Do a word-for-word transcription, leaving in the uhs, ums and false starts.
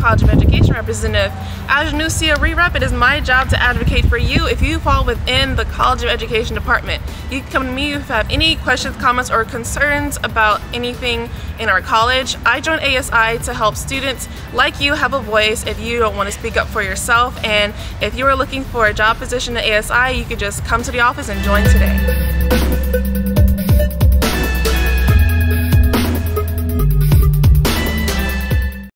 College of Education representative. As your new C O re-rep, it is my job to advocate for you if you fall within the College of Education department. You can come to me if you have any questions, comments, or concerns about anything in our college. I joined A S I to help students like you have a voice if you don't want to speak up for yourself, and if you are looking for a job position at A S I, you could just come to the office and join today.